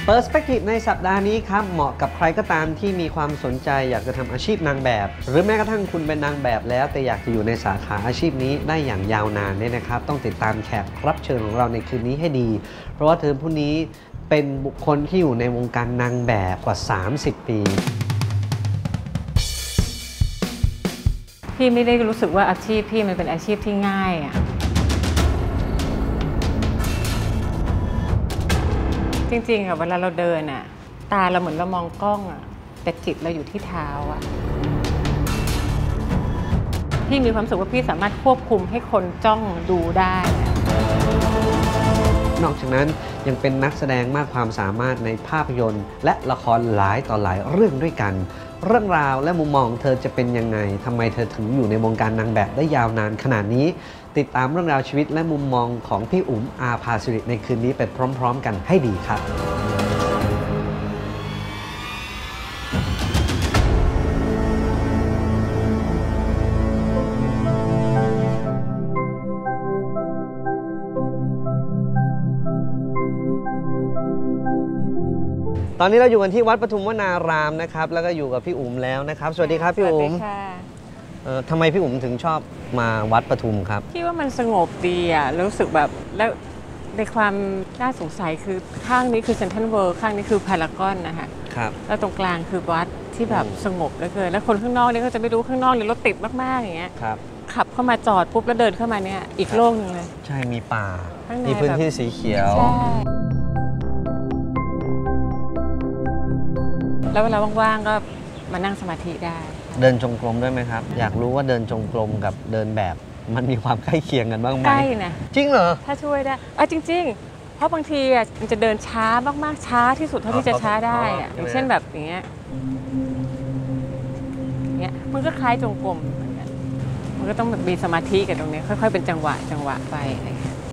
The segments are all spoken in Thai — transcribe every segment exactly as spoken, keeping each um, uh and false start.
Perspective ในสัปดาห์นี้ครับเหมาะกับใครก็ตามที่มีความสนใจอยากจะทำอาชีพนางแบบหรือแม้กระทั่งคุณเป็นนางแบบแล้วแต่อยากจะอยู่ในสาขาอาชีพนี้ได้อย่างยาวนานเนี่ยนะครับต้องติดตามแขกรับเชิญของเราในคืนนี้ให้ดีเพราะว่าเธอผู้นี้เป็นบุคคลที่อยู่ในวงการนางแบบกว่าสามสิบปีพี่ไม่ได้รู้สึกว่าอาชีพพี่มันเป็นอาชีพที่ง่ายอะจริงๆอะเวลาเราเดินอะตาเราเหมือนเรามองกล้องอะแต่จิตเราอยู่ที่เท้าอะพี่มีความรู้สึกว่าพี่สามารถควบคุมให้คนจ้องดูได้นอกจากนั้นยังเป็นนักแสดงมากความสามารถในภาพยนตร์และละครหลายต่อหลายเรื่องด้วยกันเรื่องราวและมุมมองเธอจะเป็นยังไงทำไมเธอถึงอยู่ในวงการนางแบบได้ยาวนานขนาดนี้ติดตามเรื่องราวชีวิตและมุมมองของพี่อุ๋มอาภาสิริในคืนนี้ไปพร้อมๆกันให้ดีครับตอนนี้เราอยู่กันที่วัดปทุมวนารามนะครับแล้วก็อยู่กับพี่อุ๋มแล้วนะครับสวัสดีครับพี่อุ๋มเอ่อทำไมพี่อุ๋มถึงชอบมาวัดปทุมครับพี่ว่ามันสงบดีอ่ะรู้สึกแบบแล้วในความน่าสงสัยคือข้างนี้คือเซ็นทรัลเวิลด์ข้างนี้คือพารากอนนะคะครับแล้วตรงกลางคือวัดที่แบบสงบเหลือเกินแล้วคนข้างนอกนี่ก็จะไม่รู้ข้างนอกนี่รถติดมากๆอย่างเงี้ยครับขับเข้ามาจอดปุ๊บแล้วเดินเข้ามาเนี่ยอีกโลกนึงเลยใช่มีป่ามีพื้นที่สีเขียวแล้วเวลาว่างๆก็มานั่งสมาธิได้เดินจงกรมด้วยไหมครับอยากรู้ว่าเดินจงกรมกับเดินแบบมันมีความใกล้เคียงกันบ้างไหมใกล้นะจริงเหรอถ้าช่วยได้อ่ะจริงๆเพราะบางทีอ่ะมันจะเดินช้ามากๆช้าที่สุดเท่าที่จะช้าได้อ่ะอย่างเช่นแบบอย่างเงี้ยเงี้ยมันก็คล้ายจงกรมเหมือนกันมันก็ต้องแบบมีสมาธิกับตรงนี้ค่อยๆเป็นจังหวะจังหวะไปอะไรเงี้ย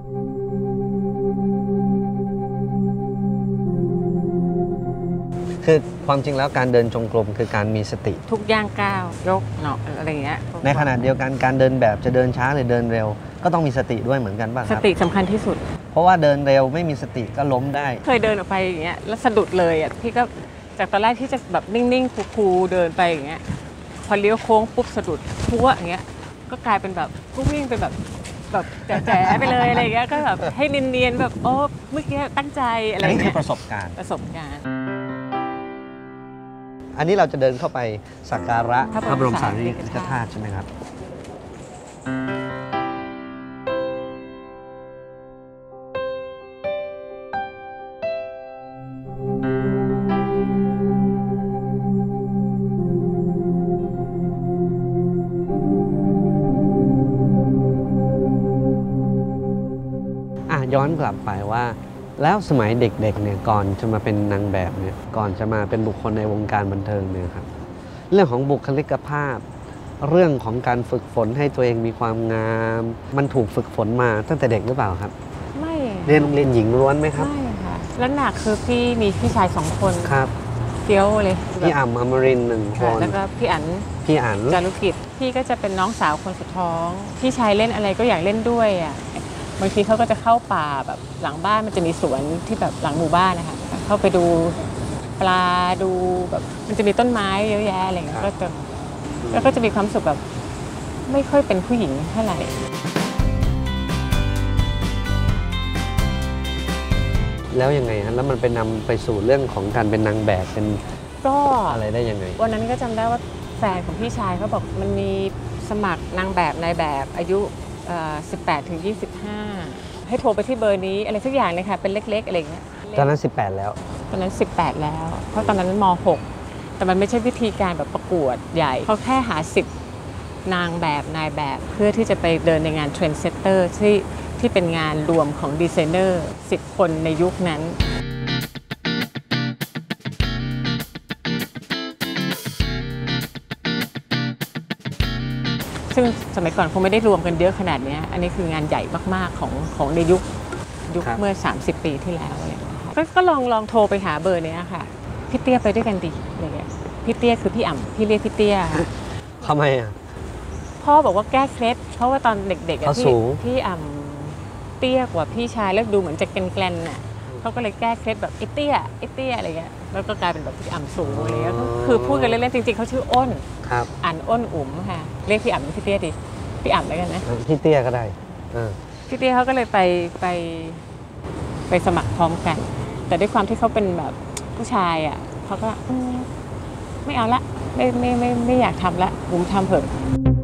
คือความจริงแล้วการเดินจงกรมคือการมีสติทุกย่างก้าวยกเนาะอะไรเงี้ยในขณะเดียวกันการเดินแบบจะเดินช้าหรือเดินเร็วก็ต้องมีสติด้วยเหมือนกันป่ะครับสติสำคัญที่สุดเพราะว่าเดินเร็วไม่มีสติก็ล้มได้เคยเดินออกไปอย่างเงี้ยแล้วสะดุดเลยอ่ะพี่ก็จากตอนแรกที่จะแบบนิ่งๆคูลๆเดินไปอย่างเงี้ยพอเลี้ยวโค้งปุ๊บสะดุดพัวอย่างเงี้ยก็กลายเป็นแบบก็วิ่งไปแบบแบบแจ๋ๆไปเลยอะไรเงี้ยก็แบบให้เนียนๆแบบโอ้เมื่อกี้ตั้งใจอะไรเงี้ยนี่คือประสบการณ์ประสบการณ์อันนี้เราจะเดินเข้าไปสักการะพระบรมสารีริกธาตุใช่ไหมครับย้อนกลับไปว่าแล้วสมัยเด็กๆเนี่ยก่อนจะมาเป็นนางแบบเนี่ยก่อนจะมาเป็นบุคคลในวงการบันเทิงเนี่ยครับเรื่องของบุคลิกภาพเรื่องของการฝึกฝนให้ตัวเองมีความงามมันถูกฝึกฝนมาตั้งแต่เด็กหรือเปล่าครับไม่เรียนโรงเรียนหญิงล้วนไหมครับไม่ค่ะแล้วหนักคือพี่มีพี่ชายสองคนครับเฟี้ยวเลยพี่อ่ำอมรินทร์หนึ่งคนแล้วก็พี่อั๋นพี่อั๋นจารุกิจพี่ก็จะเป็นน้องสาวคนสุดท้องพี่ชายเล่นอะไรก็อยากเล่นด้วยอ่ะบางทีเขาก็จะเข้าป่าแบบหลังบ้านมันจะมีสวนที่แบบหลังหมู่บ้านนะคะเข้าไปดูปลาดูแบบมันจะมีต้นไม้เยอะแยะอะไรเงี้ยก็จะแล้วก็จะมีความสุขแบบไม่ค่อยเป็นผู้หญิงเท่าไหร่แล้วยังไงฮะแล้วมันไปนำไปสู่เรื่องของการเป็นนางแบบเป็นก็อะไรได้ยังไงวันนั้นก็จำได้ว่าแฟนของพี่ชายเขาบอกมันมีสมัครนางแบบนายแบบอายุสิบแปดถึงยี่สิบห้าให้โทรไปที่เบอร์นี้อะไรสักอย่างเลยค่ะเป็นเล็กๆอะไรอย่างเงี้ยตอนนั้นสิบแปดแล้วตอนนั้นสิบแปดแล้วเพราะตอนนั้นมหกแต่มันไม่ใช่วิธีการแบบประกวดใหญ่เขาแค่หาสิบนางแบบนายแบบเพื่อที่จะไปเดินในงานเทรนด์เซตเตอร์ที่ที่เป็นงานรวมของดีไซเนอร์สิบคนในยุคนั้นซึ่งสมัยก่อนคงไม่ได้รวมกันเยอะขนาดนี้อันนี้คืองานใหญ่มากๆของของในยุคยุคเมื่อสามสิบปีที่แล้วอะไรอย่างเงี้ยค่ะก็ลองลองโทรไปหาเบอร์นี้ค่ะพี่เตี้ยไปด้วยกันดีอะไรเงี้ยพี่เตี้ยคือพี่อ่ำพี่เรียกพี่เตี้ยทำไมอ่ะพ่อบอกว่าแก้เคล็ดเพราะว่าตอนเด็กๆพี่พี่อ่ำเตี้ยกว่าพี่ชายแล้วดูเหมือนจะแกลนๆน่ะเขาก็เลยแก้เคล็ดแบบไอ้เตี้ยไอ้เตี้ยอะไรเงี้ยแล้วก็กลายเป็นแบบพี่อ่ำสูงอะไรเงี้ยก็คือพูดกันเล่นๆจริงๆเขาชื่ออ้นครับอ่านอ้นอุ๋มค่ะเรียกพี่อ่ำหรือพี่เตี้ยดิพี่อ่ำแล้วกันนะพี่เตี้ยก็ได้พี่เตี้ยเขาก็เลยไปไปไปสมัครพร้อมกันแต่ด้วยความที่เขาเป็นแบบผู้ชายอ่ะเขาก็ไม่เอาละไม่ไม่ไม่ไม่อยากทำละอุ๋มทำเถอะ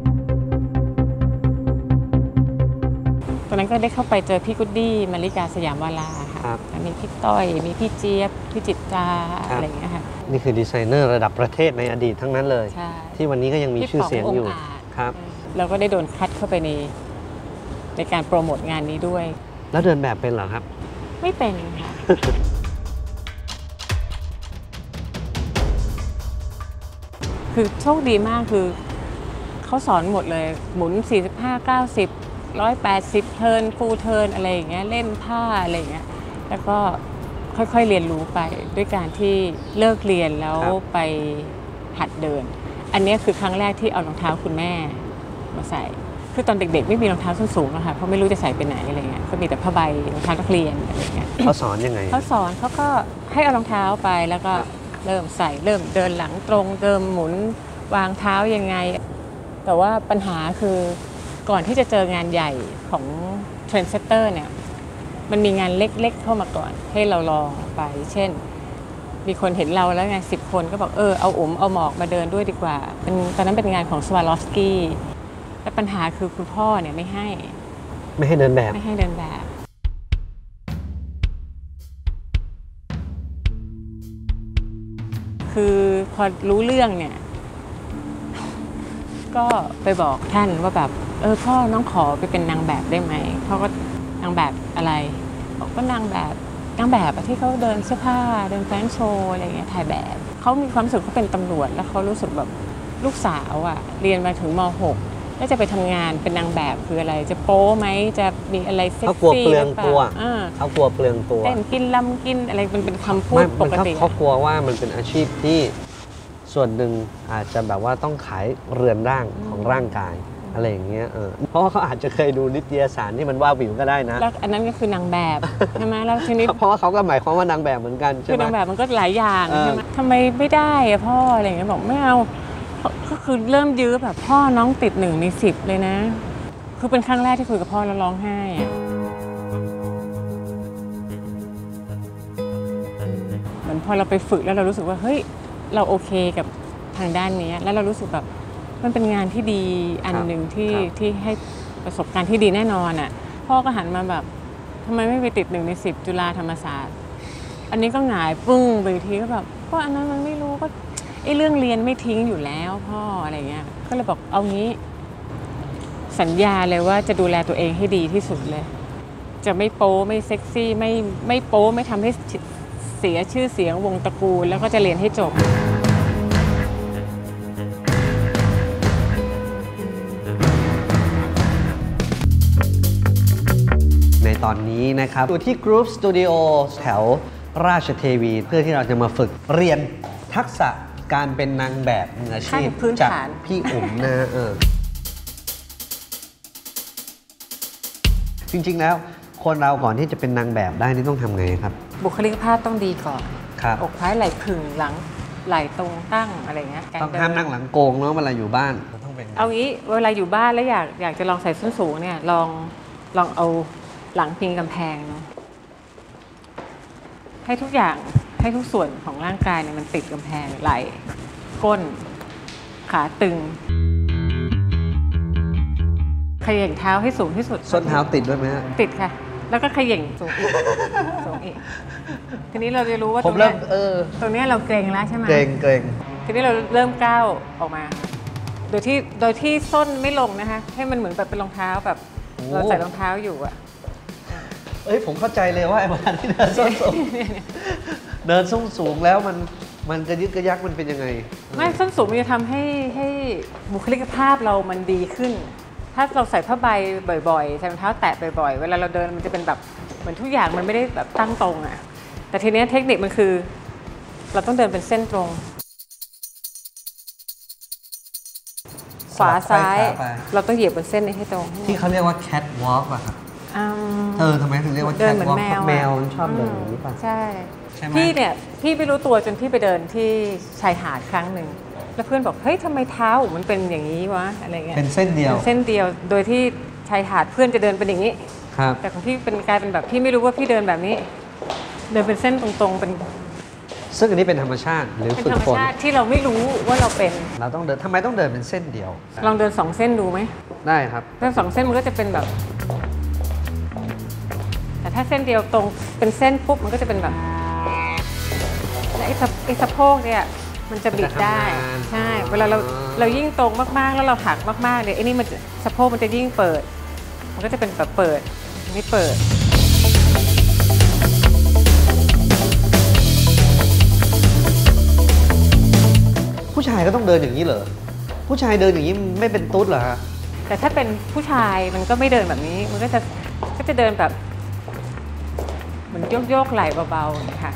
ตอนนั้นก็ได้เข้าไปเจอพี่กุดดี้มาริกาสยามวาลาค่ะมีพี่ต้อยมีพี่เจี๊ยบพี่จิตตาอะไรอย่างเงี้ยค่ะนี่คือดีไซเนอร์ระดับประเทศในอดีตทั้งนั้นเลยที่วันนี้ก็ยังมีชื่อเสียงอยู่ครับเราก็ได้โดนคัดเข้าไปในในการโปรโมทงานนี้ด้วยแล้วเดินแบบเป็นเหรอครับไม่เป็นค่ะคือโชคดีมากคือเขาสอนหมดเลยหมุนสี่สิบห้า เก้าสิบ หนึ่งร้อยแปดสิบเทิร์นฟูลเทิร์นอะไรอย่างเงี้ยเล่นผ้าอะไรอย่างเงี้ยแล้วก็ค่อยๆเรียนรู้ไปด้วยการที่เลิกเรียนแล้วไปหัดเดินอันนี้คือครั้งแรกที่เอารองเท้าคุณแม่มาใส่คือตอนเด็กๆไม่มีรองเท้าส้นสูงอะค่ะเพราะไม่รู้จะใส่ไปไหนอะไรเงี้ยก็มีแต่ผ้าใบรองเท้านักเรียนอะไรเงี้ยเขาสอนยังไงเขาสอนเขาก็ให้เอารองเท้าไปแล้วก็เริ่มใส่เริ่มเดินหลังตรงเดิมหมุนวางเท้ายังไงแต่ว่าปัญหาคือก่อนที่จะเจองานใหญ่ของเทรนด์เซตเตอร์เนี่ยมันมีงานเล็กๆเข้ามาก่อนให้เราลองไปเช่นมีคนเห็นเราแล้วไงสิบคนก็บอกเออเอาอุ๋มเอาหมอกมาเดินด้วยดีกว่าเป็นตอนนั้นเป็นงานของสวาลอฟสกี้แต่ปัญหาคือคุณพ่อเนี่ยไม่ให้ไม่ให้เดินแบบไม่ให้เดินแบบคือพอรู้เรื่องเนี่ยก็ไปบอกท่านว่าแบบเออพ่อน้องขอไปเป็นนางแบบได้ไหมเขาก็นางแบบอะไรบอกก็นางแบบนางแบบที่เขาเดินเสื้อผ้าเดินแฟชั่นโชว์อะไรเงี้ยถ่ายแบบเขามีความรู้สึกเขาเป็นตำรวจแล้วเขารู้สึกแบบลูกสาวอ่ะเรียนมาถึงม หกแล้วจะไปทำงานเป็นนางแบบคืออะไรจะโป๊ไหมจะมีอะไรเซ็กซี่หรือเปล่าเขากลัวเปลืองตัวเต้นกินลำกินอะไรมันเป็นคำพูดปกติเขากลัวว่ามันเป็นอาชีพที่ส่วนหนึ่งอาจจะแบบว่าต้องขายเรือนร่างของร่างกายอะไรอย่างเงี้ยเออเพราะว่าเขาอาจจะเคยดูนิตยสารที่มันว่าวิวก็ได้นะแล้วอันนั้นก็คือนางแบบใช่ไหมแล้วทีนี้เพราะว่าเขาก็หมายความว่านางแบบเหมือนกันใช่ไหมคือนางแบบมันก็หลายอย่างใช่ไหมทำไมไม่ได้อะพ่ออะไรอย่างเงี้ยบอกไม่เอาก็คือเริ่มยื้อแบบพ่อน้องติดหนึ่งในสิบเลยนะคือเป็นครั้งแรกที่คุยกับพ่อแล้วร้องไห้เหมือนพอเราไปฝึกแล้วเรารู้สึกว่าเฮ้ยเราโอเคกับทางด้านนี้แล้วเรารู้สึกแบบมันเป็นงานที่ดีอันหนึ่งที่ที่ให้ประสบการณ์ที่ดีแน่นอนอ่ะพ่อก็หันมาแบบทำไมไม่ไปติดหนึ่งในสิบจุฬาธรรมศาสตร์อันนี้ก็หงายปึ้งไปทีก็แบบเพราะอันนั้นมันไม่รู้ก็ไอ้เรื่องเรียนไม่ทิ้งอยู่แล้วพ่ออะไรเงี้ยก็เลยบอกเอางี้สัญญาเลยว่าจะดูแลตัวเองให้ดีที่สุดเลยจะไม่โป๊ไม่เซ็กซี่ไม่ไม่โป๊ไม่ทำให้เสียชื่อเสียงวงตระกูลแล้วก็จะเรียนให้จบในตอนนี้นะครับอยู่ที่ Group Studio แถวราชเทวีเพื่อที่เราจะมาฝึกเรียนทักษะการเป็นนางแบบมืออาชีพจากพี่อุ๋มนะเออจริงๆแล้วคนเราก่อนที่จะเป็นนางแบบได้นี่ต้องทำไงครับบุคลิกภาพต้องดีก่อนครับอกท้ายไหล่ผึ่งหลังไหล่ตรงตั้งอะไรเงี้ยต้องห้ามนั่งหลังโกงเนาะเวลาอยู่บ้านเอางี้เวลาอยู่บ้านแล้วอยากอยากจะลองใส่ส้นสูงเนี่ยลองลองเอาหลังพิงกำแพงเนาะให้ทุกอย่างให้ทุกส่วนของร่างกายเนี่ยมันติดกำแพงไหล่ก้นขาตึงเขย่งเท้าให้สูงที่สุดส้นเท้าติดด้วยไหมฮะติดค่ะแล้วก็เขย่งสูงอีกสูงอีกทีนี้เราจะรู้ว่าตรงนี้เออตรงนี้เราเกรงแล้วใช่ไหมเกรงเกรงทีนี้เราเริ่มก้าวออกมาโดยที่โดยที่ส้นไม่ลงนะคะให้มันเหมือนแบบเป็นรองเท้าแบบเราใส่รองเท้าอยู่อะเอ้ยผมเข้าใจเลยว่าไอ้เวลาที่เดินส้นสูงเดินส้นสูงแล้วมันมันกระยึกกระยักมันเป็นยังไงไม่ส้นสูงมันจะทำให้ให้บุคลิกภาพเรามันดีขึ้นถ้าเราใส่ผ้าใบบ่อยๆใส่รองเท้าแตะบ่อยๆเวลาเราเดินมันจะเป็นแบบเหมือนทุกอย่างมันไม่ได้แบบตั้งตรงอะแต่ทีนี้เทคนิคมันคือเราต้องเดินเป็นเส้นตรงขวาซ้ายเราต้องเหยียบบนเส้นนี้ให้ตรงที่เขาเรียกว่า cat walk ป่ะครับอืมเออทำไมถึงเรียกว่าเดินเหมือน catwalk แมวอะแมวมันชอบเดินอย่างนี้ป่ะใช่ใช่ไหมพี่เนี่ยพี่ไม่รู้ตัวจนพี่ไปเดินที่ชายหาดครั้งหนึ่งแล้วเพื่อนบอกเฮ้ยทำไมเท้ามันเป็นอย่างนี้วะอะไรเงี้ยเป็นเส้นเดียวเป็นเส้นเดียวโดยที่ชายหาดเพื่อนจะเดินเป็นอย่างนี้ครับแต่ของพี่เป็นกลายเป็นแบบพี่ไม่รู้ว่าพี่เดินแบบนี้ เดินเป็นเส้นตรงๆเป็นซึ่งอันนี้เป็นธรรมชาติหรือเป็นฝึกธรรมฝนชาติที่เราไม่รู้ว่าเราเป็นเราต้องเดินทำไมต้องเดินเป็นเส้นเดียวลองเดินสองเส้นดูไหมได้ครับเดินสองเส้นมันก็จะเป็นแบบ แต่ถ้าเส้นเดียวตรงเป็นเส้นปุ๊บมันก็จะเป็นแบบและไอ้สะไอ้สะโพกเนี่ยมันจะบิดได้มันจะทำงานใช่เวลาเราอ๋อเรายิ่งตรงมากๆแล้วเราหักมากๆเนี่ยไอ้นี่มันจะสะโพกมันจะยิ่งเปิด มันก็จะเป็นแบบเปิดไม่เปิดผู้ชายก็ต้องเดินอย่างนี้เหรอผู้ชายเดินอย่างนี้ไม่เป็นตุ๊ดเหรอฮะแต่ถ้าเป็นผู้ชายมันก็ไม่เดินแบบนี้ มันก็จะก็จะเดินแบบเหมือนโยกโยกๆไหล่เบาๆอย่างนี้ค่ะ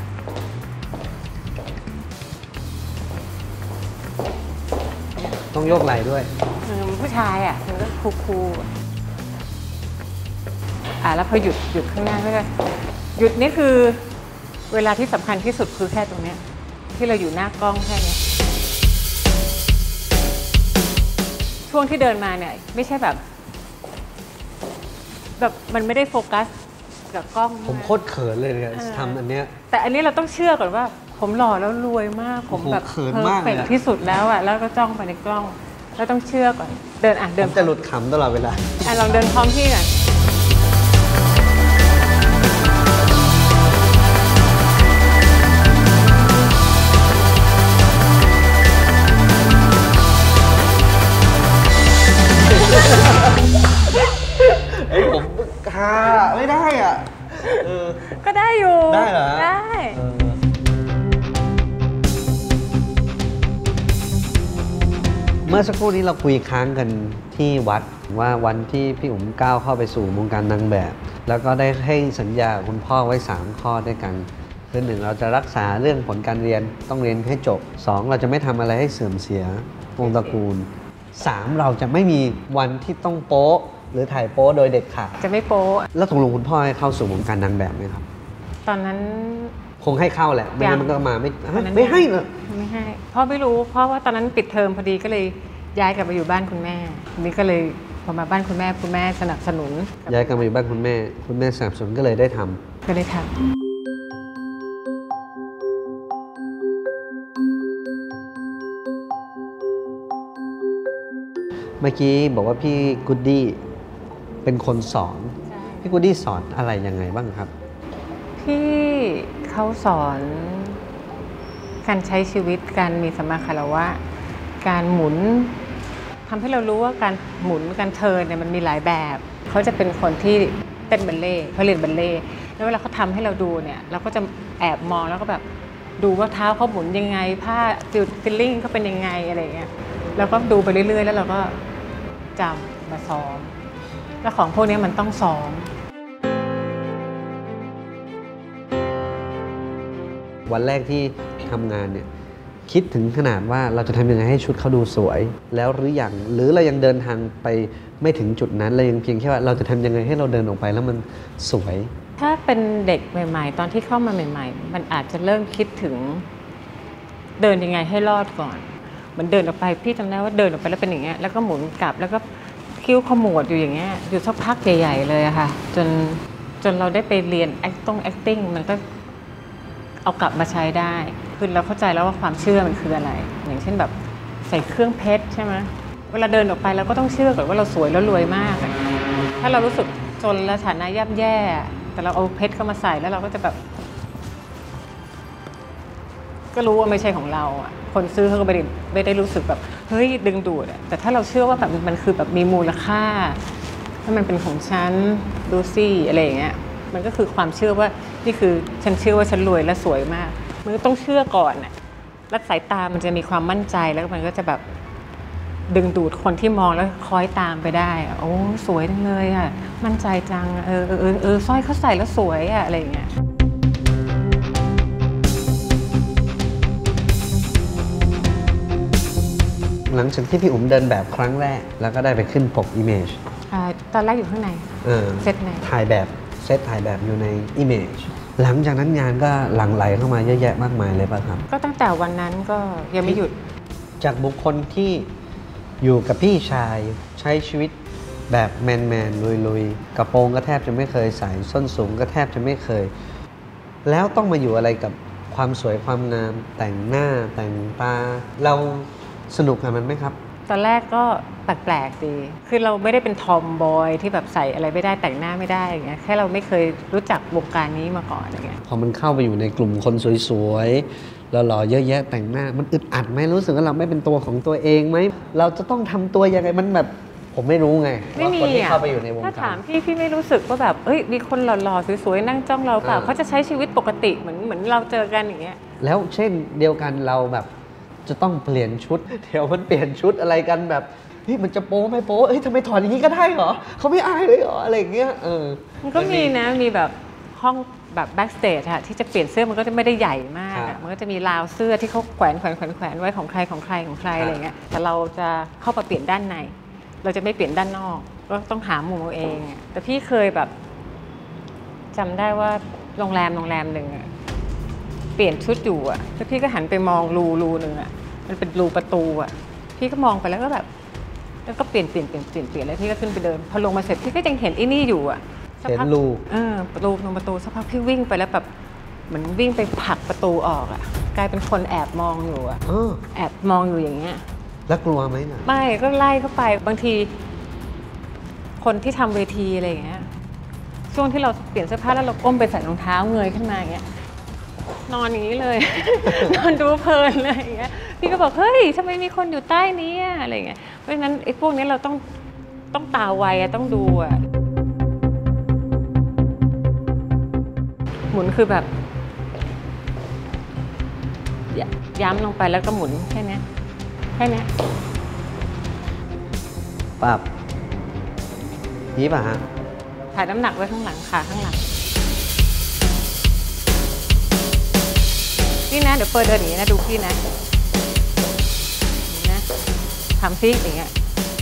ต้องโยกไหล่ด้วยเออผู้ชายอ่ะมันก็คูลๆอ่ะแล้วพอหยุดหยุดข้างหน้าก็จะหยุดนี่คือเวลาที่สำคัญที่สุดคือแค่ตรงเนี้ยที่เราอยู่หน้ากล้องแค่เนี้ยช่วงที่เดินมาเนี่ยไม่ใช่แบบ แบบมันไม่ได้โฟกัสกับกล้องผมโคตรเขินเลยเนี่ยทำอันเนี้ยแต่อันนี้เราต้องเชื่อก่อนว่า ผมหล่อแล้วรวยมาก ผมแบบโอ้โหเขินมากเลยอะ perfect ที่สุดแล้วอ่ะแล้วก็จ้องไปในกล้องแล้วต้องเชื่อก่อนเดินอ่ะผเดินมจะหลุดขำตลอดเวลาอ่ะลองเดินพร้อมพี่ก่อนเอ้ยผมคาไม่ได้อ่ะเออก็ได้อยู่ได้เหรอได้เออเมื่อสักครู่นี้เราคุยค้างกันที่วัดว่าวันที่พี่อุ๋มก้าวเข้าไปสู่วงการนางแบบ แล้วก็ได้ให้สัญญากับคุณพ่อไว้สามข้อด้วยกันคือหนึ่งเราจะรักษาเรื่องผลการเรียนต้องเรียนให้จบสองเราจะไม่ทำอะไรให้เสื่อมเสียวงตระกูลสามเราจะไม่มีวันที่ต้องโป๊ะหรือถ่ายโป๊ะโดยเด็ดขาดจะไม่โป๊ะแล้วตกลงคุณพ่อให้เข้าสู่วงการนางแบบไหมครับตอนนั้นคงให้เข้าแหละไม่งั้นมันก็มาไม่ตอนนั้นไม่ให้เหรอไม่ให้พ่อไม่รู้เพราะว่าตอนนั้นปิดเทอมพอดีก็เลยย้ายกลับมาอยู่บ้านคุณแม่นี่ก็เลยพอมาบ้านคุณแม่คุณแม่สนับสนุนย้ายกลับมาอยู่บ้านคุณแม่ คุณแม่สนับสนุนก็เลยได้ทำก็เลยทเมื่อกี้บอกว่าพี่กูดดี้เป็นคนสอนำพี่กูดดี้สอนอะไรยังไงบ้างครับพี่เขาสอนการใช้ชีวิตการมีสัมมาคารวะการหมุนทำให้เรารู้ว่าการหมุนการเทิร์นเนี่ยมันมีหลายแบบเขาจะเป็นคนที่เต้นบัลเล่ต์เขาเรียนบัลเล่ต์แล้วเวลาเขาทำให้เราดูเนี่ยเราก็จะแอบมองแล้วก็แบบดูว่าเท้าเขาหมุนยังไงผ้าฟิลฟิลลิ่งเขาเป็นยังไงอะไรอย่างเงี้ยแล้วก็ดูไปเรื่อยๆแล้วเราก็จำมาซ้อมแล้วของพวกนี้มันต้องซ้อมวันแรกที่ทำงานเนี่ยคิดถึงขนาดว่าเราจะทำยังไงให้ชุดเขาดูสวย แล้วหรือยังหรือเรายังเดินทางไปไม่ถึงจุดนั้นเรายังเพียงแค่ว่าเราจะทำยังไงให้เราเดินออกไปแล้วมันสวยถ้าเป็นเด็กใหม่ๆ ตอนที่เข้ามาใหม่ๆ มันอาจจะเริ่มคิดถึงเดินยังไงให้รอดก่อนเหมือนเดินออกไปพี่จำได้ว่าเดินออกไปแล้วเป็นอย่างเงี้ยแล้วก็หมุนกลับแล้วก็คิ้วขมวดอยู่อย่างเงี้ยอยู่สักพักใหญ่ๆเลยอะค่ะจนจนเราได้ไปเรียน acting acting มันก็เอากลับมาใช้ได้คือเราเข้าใจแล้วว่าความเชื่อมันคืออะไร อย่างเช่นแบบใส่เครื่องเพชรใช่ไหมเวลาเดินออกไปเราก็ต้องเชื่อก่อนว่าเราสวยแล้วรวยมากอะถ้าเรารู้สึกจนและฐานะย่ำแย่แต่เราเอาเพชรเข้ามาใส่แล้วเราก็จะแบบ ก็รู้ว่าไม่ใช่ของเราอ่ะคนซื้อเขาก็ไม่ได้ไม่ได้รู้สึกแบบเฮ้ยดึงดูดอะแต่ถ้าเราเชื่อว่าแบบมันคือแบบมีมูลค่าถ้ามันเป็นของฉันดูซี่อะไรอย่างเงี้ยมันก็คือความเชื่อว่านี่คือฉันเชื่อว่าฉันรวยและสวยมากมันก็ต้องเชื่อก่อนน่ะแล้วสายตามันจะมีความมั่นใจแล้วมันก็จะแบบดึงดูดคนที่มองแล้วคล้อยตามไปได้โอ้สวยจังเลยอ่ะมั่นใจจังเออเออเออเออสร้อยเขาใส่แล้วสวยอ่ะอะไรอย่างเงี้ยหลังจากที่พี่อุ๋มเดินแบบครั้งแรกแล้วก็ได้ไปขึ้นปก Image ถ่ายตอนแรกอยู่ข้างในเออเซตในถ่ายแบบเซตถ่ายแบบอยู่ใน image หลังจากนั้นงานก็หลั่งไหลเข้ามาเยอะแยะมากมายเลยป่ะครับก็ตั้งแต่วันนั้นก็ยังไม่หยุดจากบุคคลที่อยู่กับพี่ชายใช้ชีวิตแบบแมนแมนลุยลุยๆกระโปรงก็แทบจะไม่เคยใส่ส้นสูงก็แทบจะไม่เคย แล้วต้องมาอยู่อะไรกับความสวยความงาม แต่งหน้าแต่งตา เราสนุกกับมันไหมครับตอนแรกก็แปลกๆดี คือเราไม่ได้เป็นทอมบอยที่แบบใส่อะไรไม่ได้แต่งหน้าไม่ได้อย่างเงี้ย แค่เราไม่เคยรู้จักวงการนี้มาก่อนอย่างเงี้ยพอมันเข้าไปอยู่ในกลุ่มคนสวยๆหล่อๆเยอะแยะแต่งหน้า มันอึดอัดไหมรู้สึกว่าเราไม่เป็นตัวของตัวเองไหม เราจะต้องทำตัวยังไง มันแบบผมไม่รู้ไงไม่มีว่าคนที่อ่ะเข้าไปอยู่ในวงถ้าการถามพี่พี่ไม่รู้สึกว่าแบบเอ้ยมีคนหล่อๆสวยๆนั่งจ้องเราเปล่าอ่าเขาจะใช้ชีวิตปกติเหมือนเหมือนเราเจอกันอย่างเงี้ยแล้วเช่นเดียวกันเราแบบจะต้องเปลี่ยนชุด เดี๋ยวมันเปลี่ยนชุดอะไรกันแบบเฮ้ยมันจะโป๊ไม่โป๊เฮ้ยทำไมถอดอย่างนี้ก็ได้เหรอเขาไม่อายเลยเหรออะไรอย่างเงี้ยเออมันก็มีนะมีแบบห้องแบบแบ็กสเตจอะที่จะเปลี่ยนเสื้อมันก็จะไม่ได้ใหญ่มากครัอะบมันก็จะมีราวเสื้อที่เขาแขวนแขวนแขวนแขวนไว้ของใครของใครของใครครับอะไรเงี้ยแต่เราจะเข้ามาเปลี่ยนด้านใน เราจะไม่เปลี่ยนด้านนอก ก็ต้องหามุมเอาเองอะแต่พี่เคยแบบจำได้ว่าโรงแรมโรงแรมหนึ่งอะเปลี่ยนชุดอยู่อะแล้วพี่ก็หันไปมองรูรูหนึ่งอะมันเป็นรูประตูอะพี่ก็มองไปแล้วก็แบบแล้วก็เปลี่ยนเปลี่ยนเปลี่ยนเปลี่ยนเปลี่ยนแล้วพี่ก็ขึ้นไปเดินพอลงมาเสร็จพี่ก็ยังเห็นไอ้นี่อยู่อะสักเห็นพักรูเออประตูตรงประตูสักพักพี่วิ่งไปแล้วแบบเหมือนวิ่งไปผลักประตูออกอะกลายเป็นคนแอบมองอยู่อะเออแอบมองอยู่อย่างเงี้ยแล้วกลัวไหมน่ะไม่ก็ไล่เข้าไปบางที คนที่ทำเวทีอะไรอย่างเงี้ยช่วงที่เราเปลี่ยนเสื้อผ้าแล้วเราก้มไปใส่รองเท้าเงยขึ้นมาอย่างเงี้ยนอนอย่างนี้เลย นอนดูเพลินเลยอย่างเงี้ยพี่ก็บอกเฮ้ยทำไมมีคนอยู่ใต้นี้อะอะไรอย่างเงี้ยเพราะฉะนั้นไอ้พวกนี้เราต้องต้องตาไวอะต้องดูอะหมุนคือแบบยย้ำลงไปแล้วก็หมุนแค่เนี้ยแค่เนี้ยปรับนี้ป่ะฮะถ่ายน้ำหนักไว้ข้างหลังขาข้างหลังพี่นะเดี๋ยวเปิดเดินอย่างนี้นะดูพี่นะอย่างนี้นะทำซิอย่างเงี้ย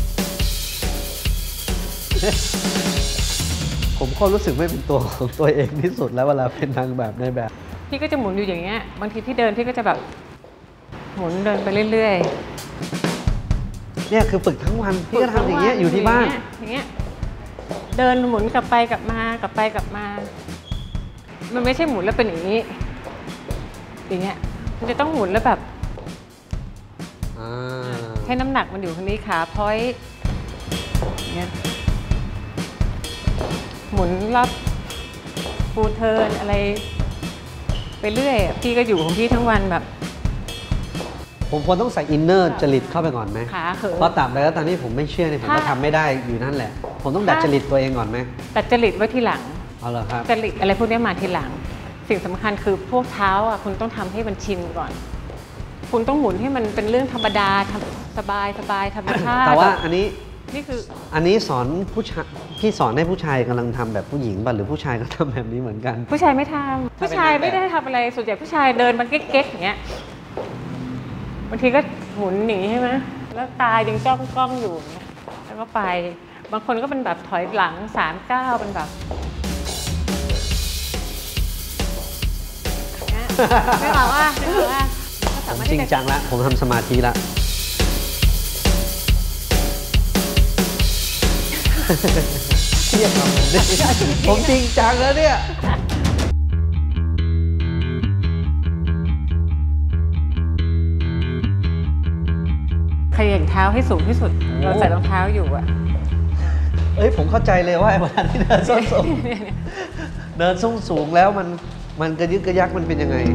ผมก็รู้สึกไม่เป็นตัวของตัวเองที่สุดแล้วเวลาเป็นนางแบบในแบบพี่ก็จะหมุนอยู่อย่างเงี้ยบางทีพี่เดินพี่ก็จะแบบหมุนเดินไปเรื่อยๆเนี่ยคือฝึกทั้งวันพี่ก็ทำอย่างเงี้ยอยู่ที่บ้านอย่างเงี้ยเดินหมุนกลับไปกลับมากลับไปกลับมา มันไม่ใช่หมุนแล้วเป็นอย่างนี้อย่างเงี้ยมันจะต้องหมุนแล้วแบบอ่าให้น้ำหนักมันอยู่ตรงนี้ขาพอยต์อย่างเงี้ยหมุนรอบฟูเทิร์นอะไรไปเรื่อยอะพี่ก็อยู่ของพี่ทั้งวันแบบผมควรต้องใส่อินเนอร์จริตเข้าไปก่อนไหมขาเขินเพราะตราบใดแล้วตอนนี้ผมไม่เชื่อเนี่ยผมก็ถ้าทำไม่ได้อยู่นั่นแหละ ผมต้องดัดจริตตัวเองก่อนไหมแต่จริตไว้ทีหลังเอาเหรอครับจริตอะไรพวกนี้มาทีหลัง สิ่งสำคัญคือพวกเท้าอ่ะคุณต้องทำให้มันชินก่อน คุณต้องหมุนให้มันเป็นเรื่องธรรมดาทำสบายสบายธรรมชาติแต่ว่าอันนี้นี่คืออันนี้สอนผู้ชายพี่สอนให้ผู้ชายกำลังทำแบบผู้หญิงป่ะหรือผู้ชายก็ทำแบบนี้เหมือนกันผู้ชายไม่ทำผู้ชายไม่ได้ทำอะไรส่วนใหญ่ผู้ชายเดินมันเก๊กๆอย่างเงี้ยบางทีก็หมุนหนีใช่ไหมแล้วตายังจ้องกล้องอยู่อย่างเงี้ยแล้วก็ไปบางคนก็เป็นแบบถอยหลังสามก้าวเป็นแบบไม่บอกว่าไม่บอกว่าผมจริงจังละผมทำสมาธิละ เทียบกับผมดิผมจริงจังแล้วเนี่ยขยันเท้าให้สูงที่สุดโอ้เราใส่รองเท้าอยู่อะเอ้ยผมเข้าใจเลยว่าเวลาที่เดินส้นสูงเดินส้นสูงแล้วมันมันกระยึกกระยักมันเป็นยังไง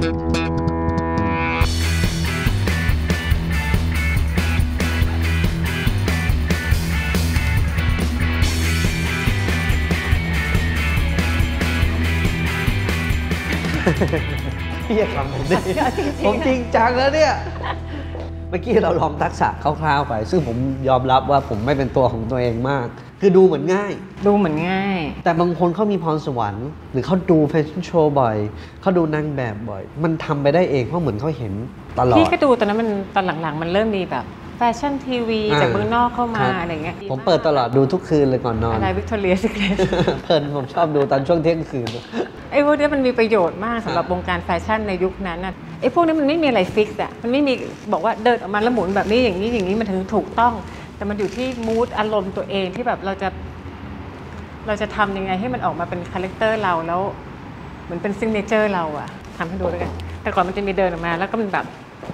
พี่อย่าทำผมดิผมจริงจังแล้วเนี่ย เมื่อกี้เราลองทักษะคร่าวๆไป ซึ่งผมยอมรับว่าผมไม่เป็นตัวของตัวเองมาก คือดูเหมือนง่ายดูเหมือนง่ายแต่บางคนเขามีพรสวรรค์ หรือเขาดูแฟชั่นโชว์บ่อย เขาดูนางแบบบ่อย มันทำไปได้เองเพราะเหมือนเขาเห็นตลอดพี่ก็ดูตอนนั้นมันตอนหลังๆ มันเริ่มมีแบบแฟชั่นทีวีจากเมืองนอกเข้ามาอะไรเงี้ยผมเปิดตลอดดูทุกคืนเลยก่อนนอนอะไรวิกตอเรียซีเครตเพลินผมชอบดูตอนช่วงเที่ยงคืนไอ้พวกนี้มันมีประโยชน์มากสำหรับวงการแฟชั่นในยุคนั้นน่ะไอ้พวกนี้มันไม่มีอะไรฟิกซ์อ่ะมันไม่มีบอกว่าเดินออกมาแล้วหมุนแบบนี้อย่างนี้อย่างนี้มันถึงถูกต้องแต่มันอยู่ที่มูดอารมณ์ตัวเองที่แบบเราจะเราจะทำยังไงให้มันออกมาเป็นคาแรคเตอร์เราแล้วเหมือนเป็นซิกเนเจอร์เราอะทำให้ดูด้วยกันแต่ก่อนมันจะมีเดินออกมาแล้วก็เป็นแบบ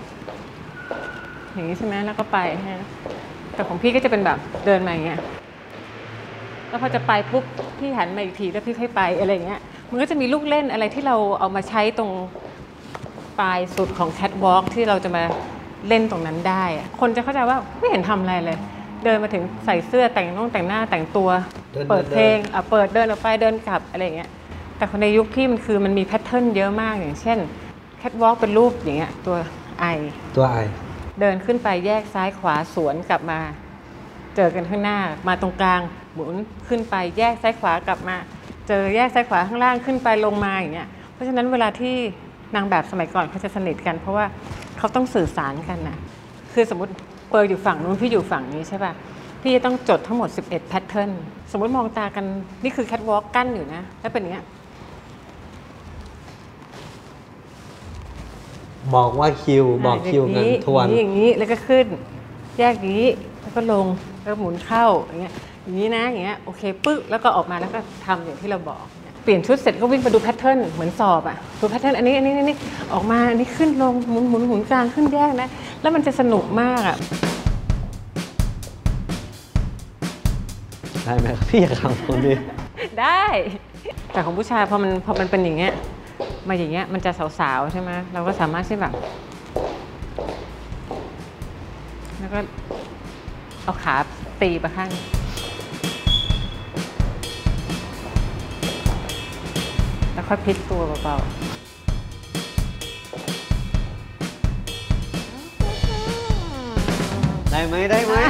อย่างนี้ใช่ไหมแล้วก็ไปฮะแต่ของพี่ก็จะเป็นแบบเดินมาอย่างเงี้ยแล้วพอจะไปปุ๊บพี่หันมาอีกทีแล้วพี่ค่อยไปอะไรเงี้ยมันก็จะมีลูกเล่นอะไรที่เราเอามาใช้ตรงปลายสุดของแคทวอล์กที่เราจะมาเล่นตรงนั้นได้คนจะเข้าใจว่าไม่เห็นทำอะไรเลยเดินมาถึงใส่เสื้อแต่งน้องแต่งหน้าแต่งตัวเปิดเพลงอ่ะเปิดเดินออกไปเดินกลับอะไรเงี้ยแต่คนในยุคพี่มันคือมันมีแพทเทิร์นเยอะมากอย่างเช่นแคทวอล์กเป็นรูปอย่างเงี้ยตัวไอตัวไอเดินขึ้นไปแยกซ้ายขวาสวนกลับมาเจอกันข้างหน้ามาตรงกลางหมุนขึ้นไปแยกซ้ายขวากลับมาเจอแยกซ้ายขวาข้างล่างขึ้นไปลงมาอย่างเงี้ยเพราะฉะนั้นเวลาที่นางแบบสมัยก่อนเขาจะสนิทกันเพราะว่าเขาต้องสื่อสารกันนะคือสมมติเปิดอยู่ฝั่งนู้นพี่อยู่ฝั่งนี้ใช่ป่ะพี่จะต้องจดทั้งหมดสิบเอ็ดแพทเทิร์นสมมติมองตากันนี่คือแคทวอล์กกั้นอยู่นะแล้วเป็นอย่างเงี้ยบอกว่าคิวบอกคิวกันทวนอย่างนี้แล้วก็ขึ้นแยกอย่างนี้แล้วก็ลงแล้วหมุนเข้าอย่างเงี้ยอย่างนี้นะอย่างเงี้ยโอเคปึ๊กแล้วก็ออกมาแล้วก็ทำอย่างที่เราบอกเปลี่ยนชุดเสร็จก็วิ่งไปดูแพทเทิร์นเหมือนสอบอ่ะดูแพทเทิร์นอันนี้อันนี้อันนี้ออกมาอันนี้ขึ้นลงหมุนหมุนหมุนกลางขึ้นแยกนะแล้วมันจะสนุกมากอ่ะได้ไหมพี่อยากทำคนนี้ได้แต่ของผู้ชายพอมันพอมันเป็นอย่างเงี้ยมาอย่างเงี้ยมันจะสาวๆใช่ไหมเราก็สามารถที่แบบแล้วก็เอาขาตีไปข้างแล้วค่อยพลิกตัวเบาๆได้ไหมได้ไหม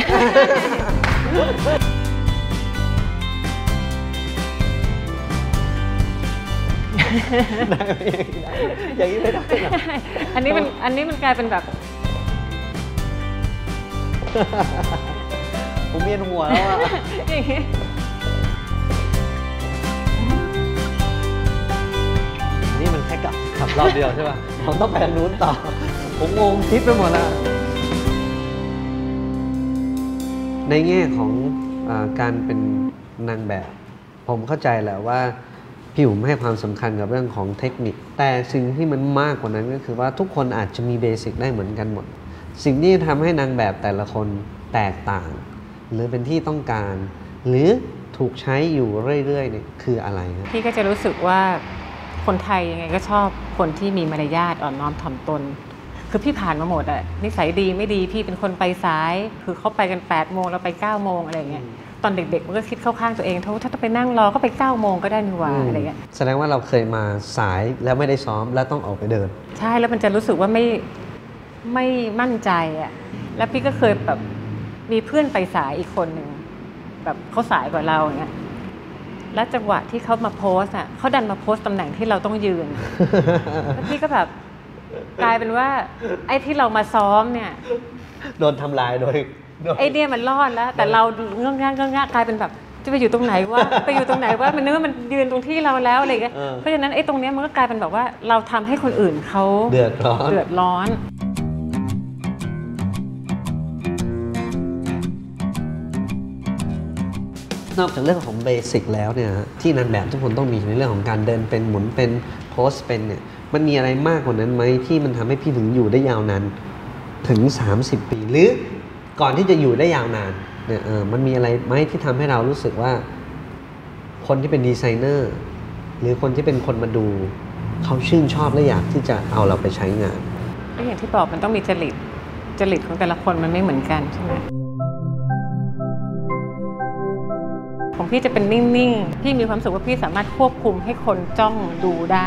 ได้ไหมอย่างนี้ไม่ได้หรออันนี้มันอันนี้มันกลายเป็นแบบผมเวียนหัวแล้วอ่ะนี่มันแค่กับขับรอบเดียวใช่ป่ะผมต้องไปทางนู้นต่อผมงงคิดไปหมดแล้วในแง่ของอาการเป็นนางแบบผมเข้าใจแหละว่าพี่ผมให้ความสำคัญกับเรื่องของเทคนิคแต่สิ่งที่มันมากกว่านั้นก็คือว่าทุกคนอาจจะมีเบสิกได้เหมือนกันหมดสิ่งที่ทำให้นางแบบแต่ละคนแตกต่างหรือเป็นที่ต้องการหรือถูกใช้อยู่เรื่อยๆเนี่ยคืออะไรครับพี่ก็จะรู้สึกว่าคนไทยยังไงก็ชอบคนที่มีมารยาทอ่อนน้อมถ่อมตนคือพี่ผ่านมาหมดอะนิสัยดีไม่ดีพี่เป็นคนไปสายคือเขาไปกันแปดโมงเราไปเก้าโมงอะไรเงี้ยตอนเด็กๆมันก็คิดเข้าข้างตัวเองถ้าถ้าไปนั่งรอก็ไปเก้าโมงก็ได้นี่หว่าอะไรเงี้ยแสดงว่าเราเคยมาสายแล้วไม่ได้ซ้อมแล้วต้องออกไปเดินใช่แล้วมันจะรู้สึกว่าไม่ไม่มั่นใจอะแล้วพี่ก็เคยแบบมีเพื่อนไปสายอีกคนหนึ่งแบบเขาสายกว่าเราอย่างเงี้ยแล้วจังหวะที่เขามาโพสอ่ะเขาดันมาโพสตำแหน่งที่เราต้องยืนแล้วพี่ก็แบบกลายเป็นว่าไอ้ที่เรามาซ้อมเนี่ยโดนทำลายโดยไอ้เนี่ยมันรอดแล้วแต่เราเงื่อนง่างเงื่อนง่างกลายเป็นแบบจะไปอยู่ตรงไหนวะไปอยู่ตรงไหนวะมันนึกว่ามันยืนตรงที่เราแล้วอะไรเงี้ยเพราะฉะนั้นไอ้ตรงเนี้ยมันก็กลายเป็นแบบว่าเราทำให้คนอื่นเขาเดือดร้อนเดือดร้อนนอกจากเรื่องของเบสิกแล้วเนี่ยที่นางแบบทุกคนต้องมีในเรื่องของการเดินเป็นหมุนเป็นโพสเป็นเนี่ยมันมีอะไรมากกว่านั้นไหมที่มันทำให้พี่ถึงอยู่ได้ยาวนานถึงสามสิบปีหรือก่อนที่จะอยู่ได้ยาวนานเนี่ยเออมันมีอะไรไหมที่ทำให้เรารู้สึกว่าคนที่เป็นดีไซเนอร์หรือคนที่เป็นคนมาดูเขาชื่นชอบและอยากที่จะเอาเราไปใช้งานก็อย่างที่บอกมันต้องมีจริตจริตของแต่ละคนมันไม่เหมือนกันใช่ไหมของพี่จะเป็นนิ่งๆพี่มีความรู้สึกว่าพี่สามารถควบคุมให้คนจ้องดูได้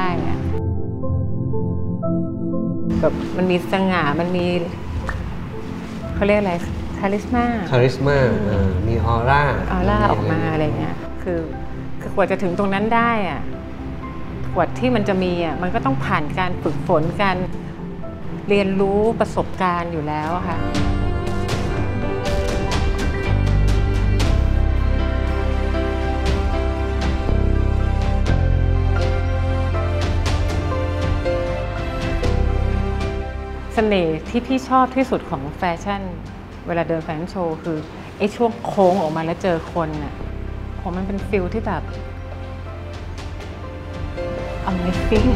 แบบมันมีสง่ามันมีเขาเรียกอะไรคาริสมาคาริสมามีออร่าออร่าออกมาอะไรเงี้ยคือคือกว่าจะถึงตรงนั้นได้อะกว่าที่มันจะมีอ่ะมันก็ต้องผ่านการฝึกฝนการเรียนรู้ประสบการณ์อยู่แล้วค่ะเสน่ห์ที่พี่ชอบที่สุดของแฟชั่นเวลาเดินแฟชั่นโชว์คือไอ้ช่วงโค้งออกมาแล้วเจอคนน่ะผมมันเป็นฟิลที่แบบ Amazing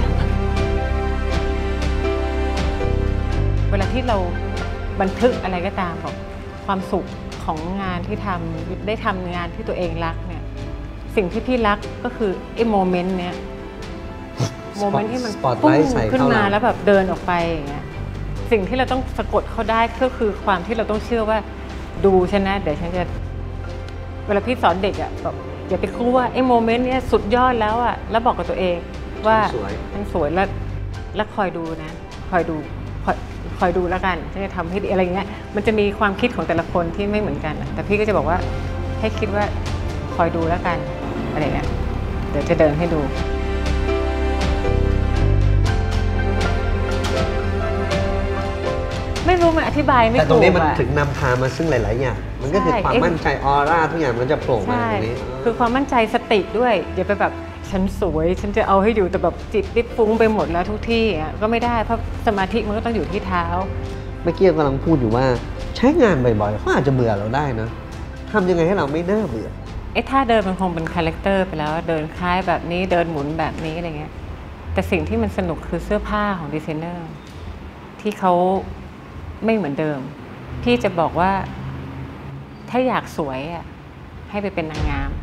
เวลาที่เราบันทึกอะไรก็ตามแบบความสุขของงานที่ทำได้ทำงานที่ตัวเองรักเนี่ยสิ่งที่พี่รักก็คือไอ้โมเมนต์เนี้ยโมเมนต์ที่มันปุ้งขึ้นมาแล้วแบบเดินออกไปอย่างเงี้ยสิ่งที่เราต้องสะกดเขาได้ก็คือความที่เราต้องเชื่อว่าดูฉันนะเดี๋ยวฉันจะเวลาพี่สอนเด็กอ่ะแบบอย่าไปคิดว่าไอ้โมเมนต์เนี้ยสุดยอดแล้วอ่ะแล้วบอกกับตัวเองว่ามันสวยแล้วแล้วคอยดูนะคอยดูคอยคอยดูแล้วกันฉันจะทำให้ดีอะไรเงี้ยมันจะมีความคิดของแต่ละคนที่ไม่เหมือนกันแต่พี่ก็จะบอกว่าให้คิดว่าคอยดูแล้วกันอะไรเงี้ยเดี๋ยวจะเดินให้ดูไม่รู้มันอธิบายไม่ถูกแต่ตรงนี้มันถึงนำพามาซึ่งหลายๆอย่างมันก็คือความมั่นใจออร่าทุกอย่างมันจะโผล่มาตรงนี้คือความมั่นใจสติด้วยอย่าไปแบบฉันสวยฉันจะเอาให้อยู่แต่แบบจิตดิบฟุ้งไปหมดแล้วทุกที่อ่ะก็ไม่ได้เพราะสมาธิมันก็ต้องอยู่ที่เท้าเมื่อกี้กำลังพูดอยู่ว่าใช้งานบ่อยๆเขาอาจจะเบื่อเราได้นะทำยังไงให้เราไม่น่าเบื่อไอ้ท่าเดินมันคงเป็นคาแรคเตอร์ไปแล้วเดินคล้ายแบบนี้เดินหมุนแบบนี้อะไรเงี้ยแต่สิ่งที่มันสนุกคือเสื้อผ้าของดีไซเนอร์ที่เขาไม่เหมือนเดิมพี่จะบอกว่าถ้าอยากสวยอ่ะให้ไปเป็นนางงาม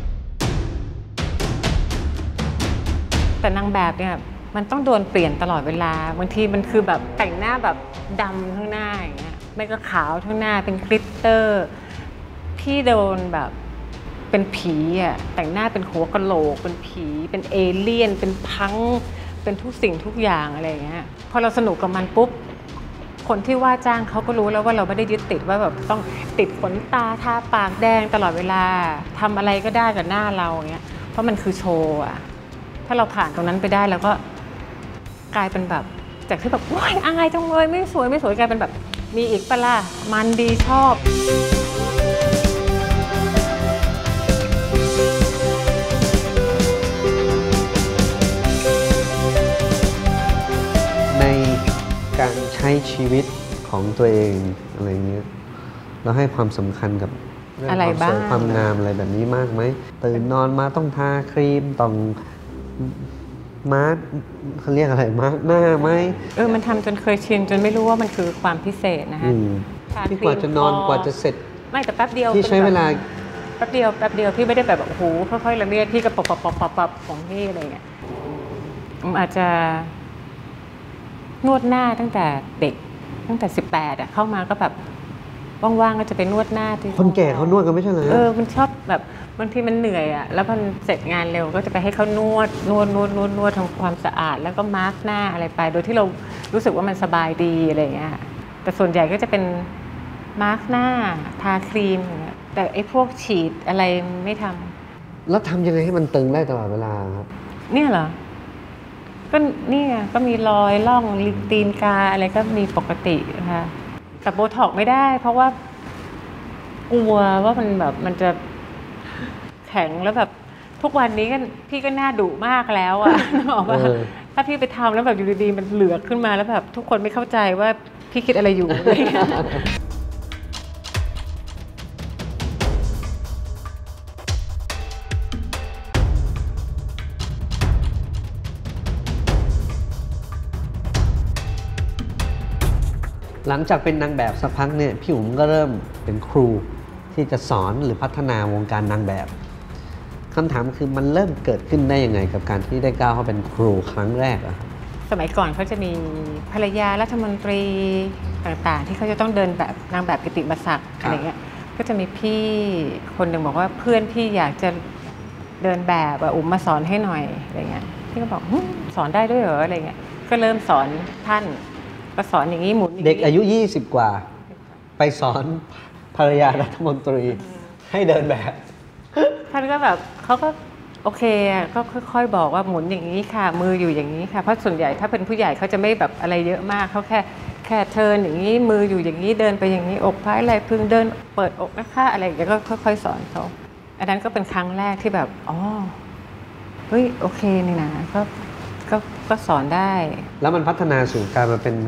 แต่นางแบบเนี่ยมันต้องโดนเปลี่ยนตลอดเวลาบางทีมันคือแบบแต่งหน้าแบบดำทั้งหน้าอย่างเงี้ยไม่ก็ขาวทั้งหน้าเป็นกลิตเตอร์พี่โดนแบบเป็นผีอ่ะแต่งหน้าเป็นหัวกะโหลกเป็นผีเป็นเอเลี่ยนเป็นพังเป็นทุกสิ่งทุกอย่างอะไรอย่างเงี้ยพอเราสนุกกับมันปุ๊บคนที่ว่าจ้างเขาก็รู้แล้วว่าเราไม่ได้ยึดติดว่าแบบต้องติดขนตาทาปากแดงตลอดเวลาทำอะไรก็ได้กับหน้าเราอย่างเงี้ยเพราะมันคือโชว์อ่ะถ้าเราผ่านตรงนั้นไปได้แล้วก็กลายเป็นแบบจากที่แบบโอ๊ยอายจังเลยไม่สวยไม่สวยกลายเป็นแบบมีอีกปะล่ะมันดีชอบในการใช้ชีวิตของตัวเองอะไรเงี้ยเราให้ความสำคัญกับเรื่องความสวยความงามอะไรแบบนี้มากไหมตื่นนอนมาต้องทาครีมต้องมาร์กเขาเรียกอะไรมาร์กหน้าไหมเออมันทำจนเคยชินจนไม่รู้ว่ามันคือความพิเศษนะคะที่กว่าจะนอนกว่าจะเสร็จไม่แต่แป๊บเดียวพี่ใช้เวลาแป๊บเดียวแป๊บเดียวพี่ไม่ได้แบบโอ้โหค่อยๆละเมียดพี่ก็ปรับปรับปรับปรับของพี่อะไรเงี้ยอาจจะนวดหน้าตั้งแต่เด็กตั้งแต่สิบแปดอ่ะเข้ามาก็แบบว่างๆก็จะไปนวดหน้าที่คนแก่เขานวดกันไม่ใช่เหรอเออมันชอบแบบบางทีมันเหนื่อยอ่ะแล้วมันเสร็จงานเร็วก็จะไปให้เขานวดนวดนวดนวดนวดทำความสะอาดแล้วก็มาร์กหน้าอะไรไปโดยที่เรารู้สึกว่ามันสบายดีอะไรอย่างเงี้ยแต่ส่วนใหญ่ก็จะเป็นมาร์กหน้าทาครีมอย่างเงี้ยแต่ไอ้พวกฉีดอะไรไม่ทำแล้วทำยังไงให้มันตึงได้ตลอดเวลาครับเนี่ยเหรอก็นี่ไงก็มีรอยร่องลิตีนกาอะไรก็มีปกตินะคะแต่โบท็อกไม่ได้เพราะว่ากลัวว่ามันแบบมันจะแข็งแล้วแบบทุกวันนี้ก็พี่ก็น่าดุมากแล้วอ่ะบอกว่าถ้าพี่ไปทำแล้วแบบอยู่ดีๆมันเหลือกขึ้นมาแล้วแบบทุกคนไม่เข้าใจว่าพี่คิดอะไรอยู่หลังจากเป็นนางแบบสักพักเนี่ยพี่อุ๋มก็เริ่มเป็นครูที่จะสอนหรือพัฒนาวงการนางแบบคำถามคือมันเริ่มเกิดขึ้นได้ยังไงกับการที่ได้ก้าวเข้าเป็นครูครั้งแรกอะสมัยก่อนเขาจะมีภรรยารัฐมนตรีต่างๆที่เขาจะต้องเดินแบบนางแบบกิตติมศักดิ์อะไรเงี้ยก็จะมีพี่คนหนึ่งบอกว่าเพื่อนพี่อยากจะเดินแบบอุ๋มมาสอนให้หน่อยอะไรเงี้ยพี่ก็บอกสอนได้ด้วยเหรออะไรเงี้ยก็เริ่มสอนท่านก็สอนอย่างนี้หมุนเด็กอายุยี่สิบกว่าไปสอนภรรยารัฐมนตรีให้เดินแบบท่านก็แบบเขาก็โอเคก็ค่อยๆบอกว่าหมุนอย่างนี้ค่ะมืออยู่อย่างนี้ค่ะเพราะส่วนใหญ่ถ้าเป็นผู้ใหญ่เขาจะไม่แบบอะไรเยอะมากเขาแค่แค่เทิร์นอย่างนี้มืออยู่อย่างนี้เดินไปอย่างนี้อกพายไหล่พึงเดินเปิดอกนะคะอะไรอย่างเงี้ยก็ค่อยๆสอนเขาอันนั้นก็เป็นครั้งแรกที่แบบอ๋อเฮ้ยโอเคนี่นะก็ก็ก็สอนได้แล้วมันพัฒนาสู่การมาเป็น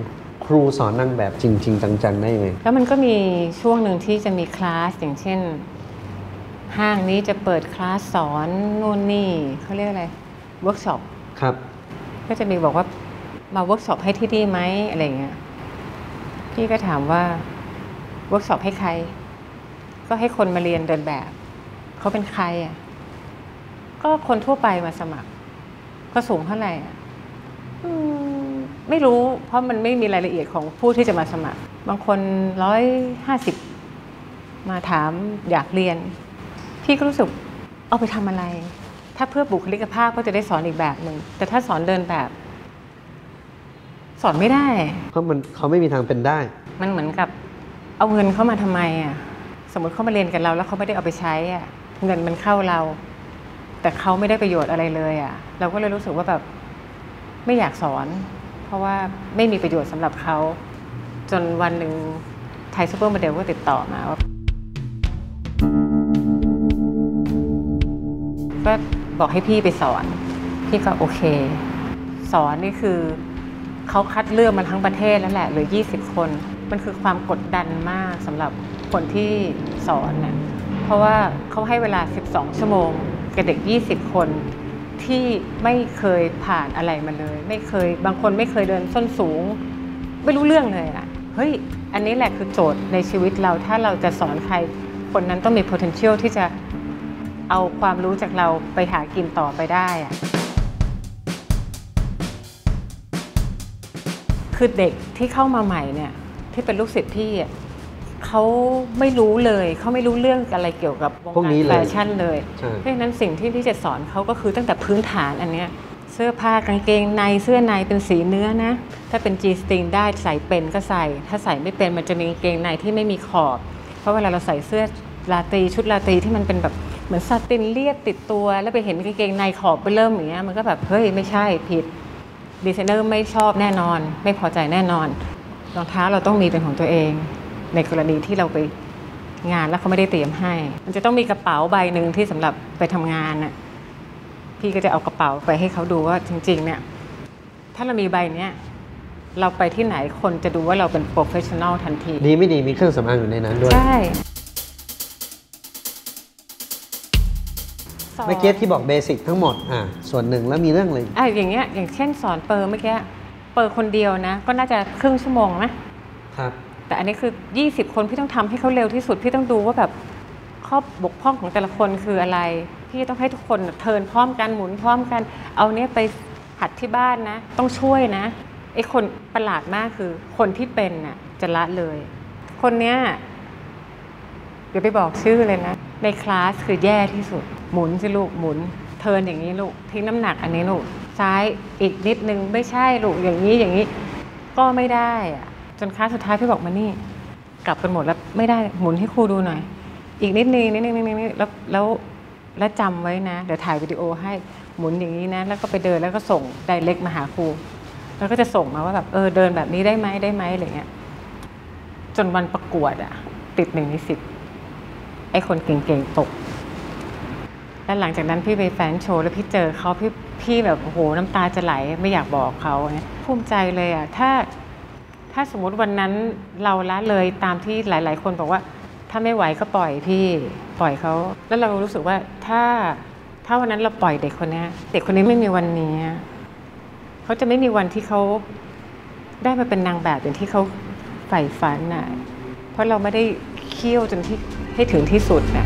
ครูสอนนางแบบจริงๆจังๆได้ยังไงแล้วมันก็มีช่วงหนึ่งที่จะมีคลาสอย่างเช่นห้างนี้จะเปิดคลาสสอนนู่นนี่เขาเรียกอะไรเวิร์กช็อปครับก็จะมีบอกว่ามาเวิร์กช็อปให้ที่นี่ไหมอะไรเงี้ยพี่ก็ถามว่าเวิร์กช็อปให้ใครก็ให้คนมาเรียนเดินแบบเขาเป็นใครอ่ะก็คนทั่วไปมาสมัครก็สูงเท่าไหร่อ่ะไม่รู้เพราะมันไม่มีรายละเอียดของผู้ที่จะมาสมัครบางคนร้อยห้าสิบมาถามอยากเรียนพี่ก็รู้สึกเอาไปทำอะไรถ้าเพื่อบุคลิกภาพก็จะได้สอนอีกแบบหนึ่งแต่ถ้าสอนเดินแบบสอนไม่ได้เพราะมันเขาไม่มีทางเป็นได้มันเหมือนกับเอาเงินเข้ามาทำไมอ่ะสมมติเขามาเรียนกับเราแล้วเขาไม่ได้เอาไปใช้อ่ะเงินมันเข้าเราแต่เขาไม่ได้ประโยชน์อะไรเลยอ่ะเราก็เลยรู้สึกว่าแบบไม่อยากสอนเพราะว่าไม่มีประโยชน์สำหรับเขาจนวันหนึ่งไทยซูเปอร์โมเดลก็ติดต่อมาว่าก็บอกให้พี่ไปสอนพี่ก็โอเคสอนนี่คือเขาคัดเลือกมันทั้งประเทศแล้วแหละเหลือยี่สิบคนมันคือความกดดันมากสำหรับคนที่สอนน่ะเพราะว่าเขาให้เวลาสิบสองชั่วโมงกับเด็กยี่สิบคนที่ไม่เคยผ่านอะไรมาเลยไม่เคยบางคนไม่เคยเดินส้นสูงไม่รู้เรื่องเลยอ่ะเฮ้ยอันนี้แหละคือโจทย์ในชีวิตเราถ้าเราจะสอนใครคนนั้นต้องมี potential ที่จะเอาความรู้จากเราไปหากินต่อไปได้อ่ะคือเด็กที่เข้ามาใหม่เนี่ยที่เป็นลูกศิษย์พี่อ่ะเขาไม่รู้เลยเขาไม่รู้เรื่องอะไรเกี่ยวกับวงการแฟชั่นเลยเพราะฉะนั้นสิ่งที่พี่จะสอนเขาก็คือตั้งแต่พื้นฐานอันเนี้ยเสื้อผ้ากางเกงในเสื้อในเป็นสีเนื้อนะถ้าเป็น G string ได้ใส่เป็นก็ใส่ถ้าใส่ไม่เป็นมันจะมีกางเกงในที่ไม่มีขอบเพราะเวลาเราใส่เสื้อราตรีชุดราตรีที่มันเป็นแบบเหมือนซาตินเลียดติดตัวแล้วไปเห็นกางเกงในขอบไปเริ่มอย่างเงี้ยมันก็แบบเฮ้ยไม่ใช่ผิดดีไซเนอร์ไม่ชอบแน่นอนไม่พอใจแน่นอนรองเท้าเราต้องมีเป็นของตัวเองในกรณีที่เราไปงานแล้วเขาไม่ได้เตรียมให้มันจะต้องมีกระเป๋าใบหนึ่งที่สำหรับไปทำงานน่ะพี่ก็จะเอากระเป๋าไปให้เขาดูว่าจริงๆเนี่ยถ้าเรามีใบเนี้ยเราไปที่ไหนคนจะดูว่าเราเป็นโปรเฟชชั่นอลทันทีดีไม่ดีมีเครื่องสำอางอยู่ในนั้นด้วยใช่เมื่อกี้ที่บอกเบสิกทั้งหมดอ่ะส่วนหนึ่งแล้วมีเรื่องอะไรอ่ะอย่างเงี้ยอย่างเช่นสอนเปอร์เมื่อกี้เปอร์คนเดียวนะก็น่าจะครึ่งชั่วโมงนะครับแต่อันนี้คือยี่สิบคนพี่ต้องทำให้เขาเร็วที่สุดพี่ต้องดูว่าแบบข้อบกพร่องของแต่ละคนคืออะไรพี่ต้องให้ทุกคนเทิร์นพร้อมกันหมุนพร้อมกันเอาเนี้ยไปหัดที่บ้านนะต้องช่วยนะไอ้คนประหลาดมากคือคนที่เป็นน่ะจะละเลยคนเนี้ยเดี๋ยวไปบอกชื่อเลยนะในคลาสคือแย่ที่สุดหมุนสิลูกหมุนเทิร์นอย่างนี้ลูกทิ้งน้ำหนักอันนี้ลูกซ้ายอีกนิดนึงไม่ใช่ลูกอย่างนี้อย่างนี้ก็ไม่ได้อะจนคลาสสุดท้ายพี่บอกมานี่กลับกันหมดแล้วไม่ได้หมุนให้ครูดูหน่อยอีกนิดนึงนิดนึงนิดนึงแล้วแล้วแล้วจำไว้นะเดี๋ยวถ่ายวิดีโอให้หมุนอย่างนี้นะแล้วก็ไปเดินแล้วก็ส่งไดเรกมาหาครูแล้วก็จะส่งมาว่าแบบเออเดินแบบนี้ได้ไหมได้ไหมอะไรเงี้ยจนวันประกวดอะติดหนึ่งในสิบไอ้คนเก่งๆตกแล้วหลังจากนั้นพี่ไปแฟนโชว์แล้วพี่เจอเขาพี่พี่แบบโอ้โหน้ำตาจะไหลไม่อยากบอกเขาเนี่ยภูมิใจเลยอะถ้าถ้าสมมติวันนั้นเราละเลยตามที่หลายๆคนบอกว่าถ้าไม่ไหวก็ปล่อยพี่ปล่อยเขาแล้วเรารู้สึกว่าถ้าถ้าวันนั้นเราปล่อยเด็กคนนี้เด็กคนนี้ไม่มีวันนี้เขาจะไม่มีวันที่เขาได้มาเป็นนางแบบอย่างที่เขาใฝ่ฝันน่ะเพราะเราไม่ได้เคี่ยวจนที่ให้ถึงที่สุดน่ะ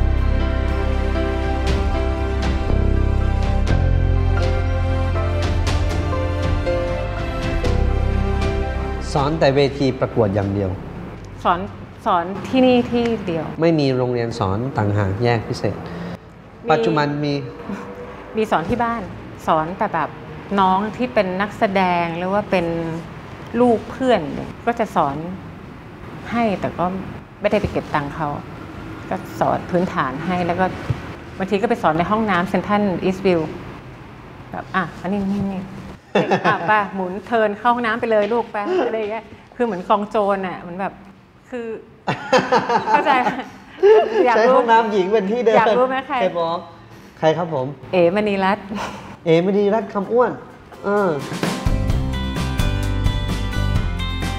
สอนแต่เวทีประกวดอย่างเดียวสอนสอนที่นี่ที่เดียวไม่มีโรงเรียนสอนต่างหากแยกพิเศษปัจจุบันมีมีสอนที่บ้านสอนแต่แบบน้องที่เป็นนักแสดงหรือว่าเป็นลูกเพื่อนก็จะสอนให้แต่ก็ไม่ได้ไปเก็บตังค์เขาก็สอนพื้นฐานให้แล้วก็บางทีก็ไปสอนในห้องน้ำเซ็นทรัลอีสต์วิวแบบอ่ะอันนี้นี่นี่อ่ะป้าหมุนเทิร์นเข้าห้องน้ำไปเลยลูกไปอะไรอย่างเงี้ยคือเหมือนกองโจรอ่ะเหมือนแบบคือเข้าใจอยากรู้ห้องน้ำหญิงเป็นที่เดินอยากรู้ไหมใครบอกใครครับผมเอ๋มณีรัตน์เอ๋มณีรัตน์คำอ้วนเออ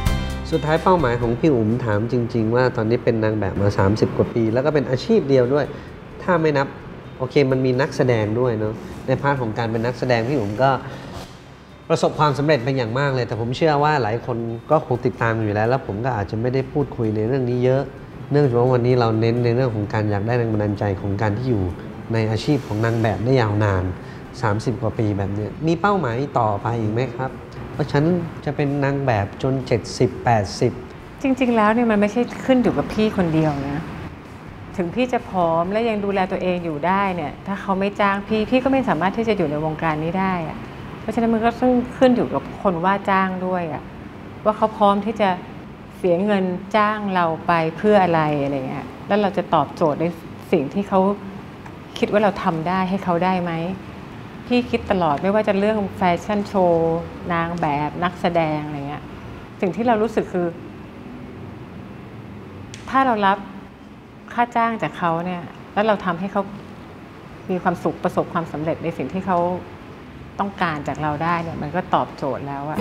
สุดท้ายเป้าหมายของพี่อุ๋มถามจริงๆว่าตอนนี้เป็นนางแบบมาสามสิบกว่าปีแล้วก็เป็นอาชีพเดียวด้วยถ้าไม่นับโอเคมันมีนักแสดงด้วยเนาะในพาร์ทของการเป็นนักแสดงพี่อุ๋มก็ประสบความสำเร็จเป็นอย่างมากเลยแต่ผมเชื่อว่าหลายคนก็คงติดตามอยู่แล้วแล้วผมก็อาจจะไม่ได้พูดคุยในเรื่องนี้เยอะเนื่องจากว่าวันนี้เราเน้นในเรื่องของการอยากได้แรงบันดาลใจของการที่อยู่ในอาชีพของนางแบบได้ยาวนานสามสิบกว่าปีแบบนี้มีเป้าหมายต่อไปอีกไหมครับเพราะฉันจะเป็นนางแบบจนเจ็ดสิบ แปดสิบจริงๆแล้วเนี่ยมันไม่ใช่ขึ้นอยู่กับพี่คนเดียวนะถึงพี่จะผอมและยังดูแลตัวเองอยู่ได้เนี่ยถ้าเขาไม่จ้างพี่พี่ก็ไม่สามารถที่จะอยู่ในวงการนี้ได้อะเพราะฉะนั้นมันก็ต้องขึ้นอยู่กับคนว่าจ้างด้วยอะว่าเขาพร้อมที่จะเสียเงินจ้างเราไปเพื่ออะไรอะไรเงี้ยแล้วเราจะตอบโจทย์ในสิ่งที่เขาคิดว่าเราทำได้ให้เขาได้ไหมพี่คิดตลอดไม่ว่าจะเรื่องแฟชั่นโชว์นางแบบนักแสดงอะไรเงี้ยสิ่งที่เรารู้สึกคือถ้าเรารับค่าจ้างจากเขาเนี่ยแล้วเราทำให้เขามีความสุขประสบความสำเร็จในสิ่งที่เขาต้องการจากเราได้เนี่ยมันก็ตอบโจทย์แล้วอะ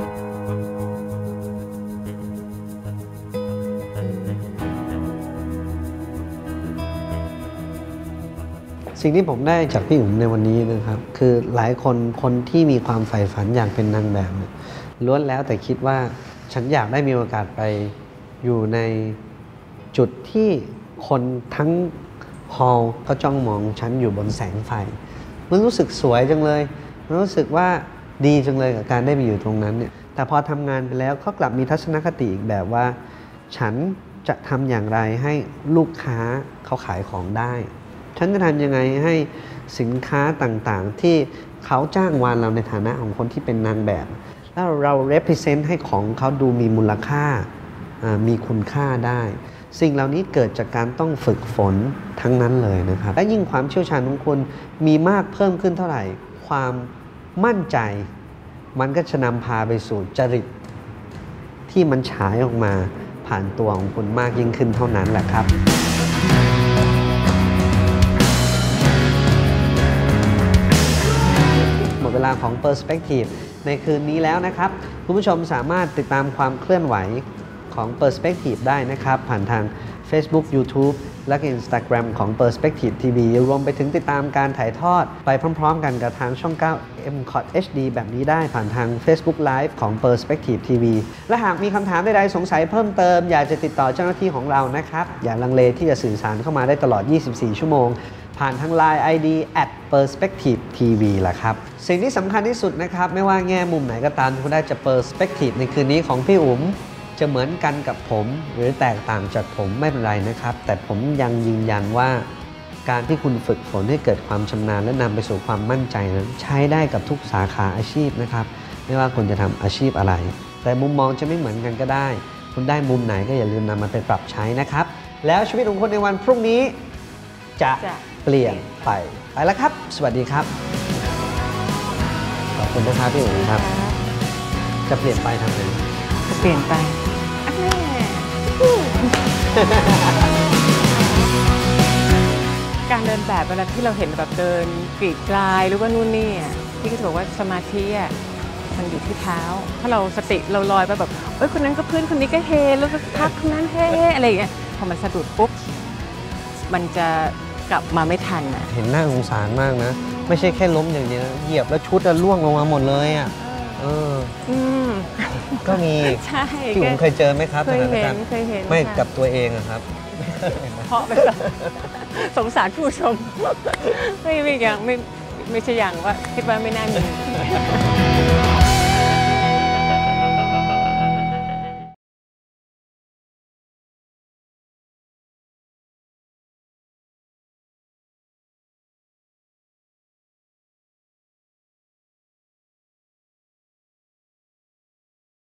สิ่งที่ผมได้จากพี่อุ๋มในวันนี้นะครับคือหลายคนคนที่มีความใฝ่ฝันอยากเป็นนางแบบเนี่ยล้วนแล้วแต่คิดว่าฉันอยากได้มีโอกาสไปอยู่ในจุดที่คนทั้งฮอลล์เขาจ้องมองฉันอยู่บนแสงไฟมันรู้สึกสวยจังเลยมันรู้สึกว่าดีจังเลยกับการได้ไปอยู่ตรงนั้นเนี่ยแต่พอทำงานไปแล้วเขากลับมีทัศนคติอีกแบบว่าฉันจะทำอย่างไรให้ลูกค้าเขาขายของได้ฉันจะทำยังไงให้สินค้าต่างๆที่เขาจ้างวานเราในฐานะของคนที่เป็นนางแบบแล้วเรา represent ให้ของเขาดูมีมูลค่ามีคุณค่าได้สิ่งเหล่านี้เกิดจากการต้องฝึกฝนทั้งนั้นเลยนะครับและยิ่งความเชี่ยวชาญของคุณมีมากเพิ่มขึ้นเท่าไหร่ความมั่นใจมันก็จะนำพาไปสู่จริตที่มันฉายออกมาผ่านตัวของคุณมากยิ่งขึ้นเท่านั้นแหละครับหมดเวลาของ Perspective ในคืนนี้แล้วนะครับคุณผู้ชมสามารถติดตามความเคลื่อนไหวของ Perspective ได้นะครับผ่านทาง Facebook YouTube และ Instagram ของ Perspective ที วี รวมไปถึงติดตามการถ่ายทอดไปพร้อมๆกันกับทางช่อง เก้า เอ็ม คอท เอช ดี แบบนี้ได้ผ่านทาง Facebook Live ของ Perspective ที วี และหากมีคำถามใดๆสงสัยเพิ่มเติมอยากจะติดต่อเจ้าหน้าที่ของเรานะครับอย่าลังเลที่จะสื่อสารเข้ามาได้ตลอด ยี่สิบสี่ ชั่วโมงผ่านทาง ไลน์ ไอ ดี แอท เพอร์สเปกทีฟ ที วี ล่ะครับสิ่งที่สำคัญที่สุดนะครับไม่ว่าแง่มุมไหนก็ตามที่คุณได้จะ Perspective ในคืนนี้ของพี่อุ๋มจะเหมือนกันกับผมหรือแตกต่างจากผมไม่เป็นไรนะครับแต่ผมยังยืนยันว่าการที่คุณฝึกฝนให้เกิดความชำนาญและนำไปสู่ความมั่นใจนั้นใช้ได้กับทุกสาขาอาชีพนะครับไม่ว่าคุณจะทำอาชีพอะไรแต่มุมมองจะไม่เหมือนกันก็ได้คุณได้มุมไหนก็อย่าลืมนำมาไปปรับใช้นะครับแล้วชีวิตของคุณในวันพรุ่งนี้จะเปลี่ยนไปไปแล้วครับสวัสดีครับขอบคุณนะครับพี่อุ๋มครับจะเปลี่ยนไปทำไงจะเปลี่ยนไปการเดินแบบเวลาที่เราเห็นแบบเดินกรีดกลายหรือว่านู่นนี่พี่ก็จะบอกว่าสมาธิอ่ะมันอยู่ที่เท้าถ้าเราสติเราลอยไปแบบเอ้ยคนนั้นก็เพื่อนคนนี้ก็เฮแล้วก็ทักคนนั้นเฮอะไรอย่างเงี้ยพอมันสะดุดปุ๊บมันจะกลับมาไม่ทันอ่ะเห็นหน้าสงสารมากนะไม่ใช่แค่ล้มอย่างเดียวเหยียบแล้วชุดจะล่วงลงมาหมดเลยอ่ะเออก็มีที่ผมเคยเจอไหมครับเคยเห็นเคยเห็นไม่กับตัวเองอะครับเพราะสงสารผู้ชมไม่ไม่อย่างไม่ไม่ใช่อย่างว่าคิดว่าไม่น่ามี